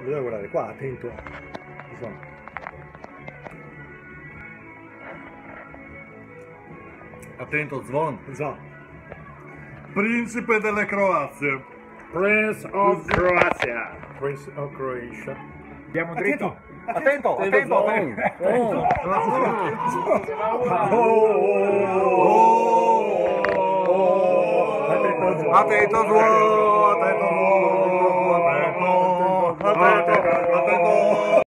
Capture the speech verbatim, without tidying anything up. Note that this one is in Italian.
Bisogna guardare qua, attento. Insomma. Attento, Zvon. Esatto. Principe delle Croazie. Prince of Croatia. Prince of Croatia. Andiamo dritto. Attento, attento, attento. Oh. Attento, Zvon. Attento, Zvon. Attento, attento, attento.